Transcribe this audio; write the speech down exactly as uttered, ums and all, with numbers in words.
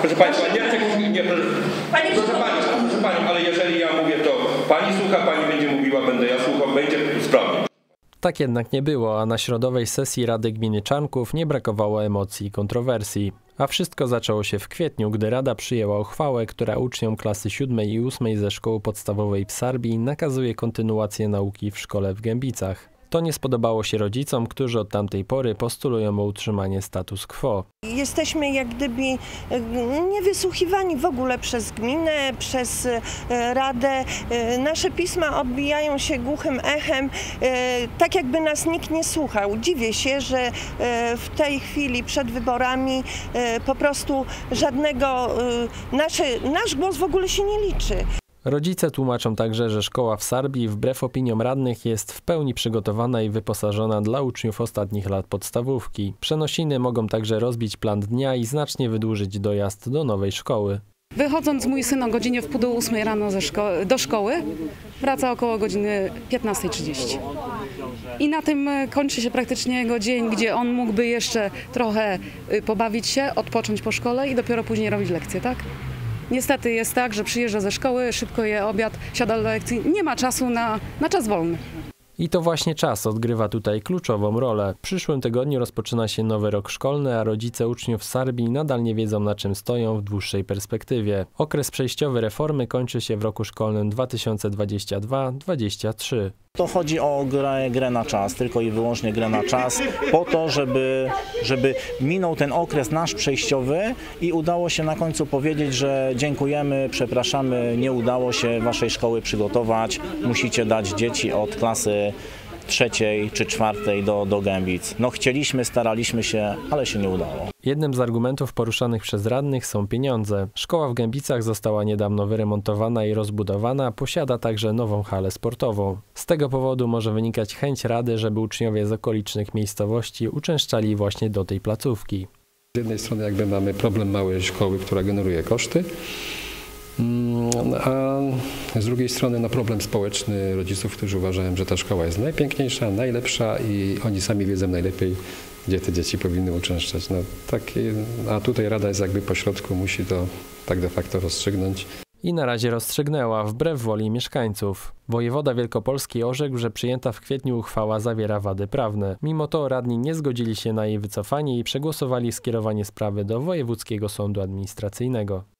Proszę Państwa, nie chcę... Nie, proszę, proszę Pani, proszę Pani, ale jeżeli ja mówię, to Pani słucha, Pani będzie mówiła, będę ja słuchał, będzie sprawnie. Tak jednak nie było, a na środowej sesji Rady Gminy Czarnków nie brakowało emocji i kontrowersji. A wszystko zaczęło się w kwietniu, gdy Rada przyjęła uchwałę, która uczniom klasy siódmej i ósmej ze szkoły podstawowej w Sarbii nakazuje kontynuację nauki w szkole w Gębicach. To nie spodobało się rodzicom, którzy od tamtej pory postulują o utrzymanie status quo. Jesteśmy jak gdyby niewysłuchiwani w ogóle przez gminę, przez Radę. Nasze pisma odbijają się głuchym echem, tak jakby nas nikt nie słuchał. Dziwię się, że w tej chwili przed wyborami po prostu żadnego, nasze, nasz głos w ogóle się nie liczy. Rodzice tłumaczą także, że szkoła w Sarbii wbrew opiniom radnych jest w pełni przygotowana i wyposażona dla uczniów ostatnich lat podstawówki. Przenosiny mogą także rozbić plan dnia i znacznie wydłużyć dojazd do nowej szkoły. Wychodząc mój syn o godzinie w pół do ósmej rano ze szko do szkoły, wraca około godziny piętnastej trzydzieści. I na tym kończy się praktycznie jego dzień, gdzie on mógłby jeszcze trochę pobawić się, odpocząć po szkole i dopiero później robić lekcje, tak? Niestety jest tak, że przyjeżdża ze szkoły, szybko je obiad, siada do lekcji, nie ma czasu na, na czas wolny. I to właśnie czas odgrywa tutaj kluczową rolę. W przyszłym tygodniu rozpoczyna się nowy rok szkolny, a rodzice uczniów z Sarbii nadal nie wiedzą, na czym stoją w dłuższej perspektywie. Okres przejściowy reformy kończy się w roku szkolnym dwa tysiące dwudziestym drugim dwudziestym trzecim. To chodzi o grę, grę na czas, tylko i wyłącznie grę na czas, po to, żeby, żeby minął ten okres nasz przejściowy i udało się na końcu powiedzieć, że dziękujemy, przepraszamy, nie udało się waszej szkoły przygotować, musicie dać dzieci od klasy trzeciej czy czwartej do, do Gębic. No chcieliśmy, staraliśmy się, ale się nie udało. Jednym z argumentów poruszanych przez radnych są pieniądze. Szkoła w Gębicach została niedawno wyremontowana i rozbudowana, posiada także nową halę sportową. Z tego powodu może wynikać chęć Rady, żeby uczniowie z okolicznych miejscowości uczęszczali właśnie do tej placówki. Z jednej strony jakby mamy problem małej szkoły, która generuje koszty, a z drugiej strony no, problem społeczny rodziców, którzy uważają, że ta szkoła jest najpiękniejsza, najlepsza i oni sami wiedzą najlepiej, gdzie te dzieci powinny uczęszczać. No, takie, a tutaj Rada jest jakby pośrodku, musi to tak de facto rozstrzygnąć. I na razie rozstrzygnęła wbrew woli mieszkańców. Wojewoda Wielkopolski orzekł, że przyjęta w kwietniu uchwała zawiera wady prawne. Mimo to radni nie zgodzili się na jej wycofanie i przegłosowali skierowanie sprawy do Wojewódzkiego Sądu Administracyjnego.